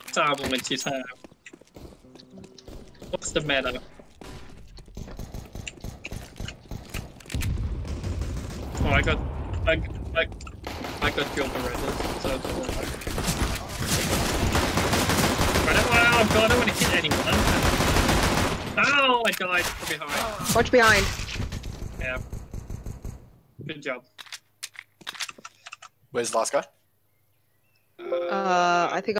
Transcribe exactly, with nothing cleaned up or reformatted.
Armaments have. What's the matter? Oh, I got, I, I, I got killed already, so it's alright. Oh god, I don't want to hit anyone. Oh, I died from behind. Watch behind. Yeah. Good job. Where's the last guy? Uh, I think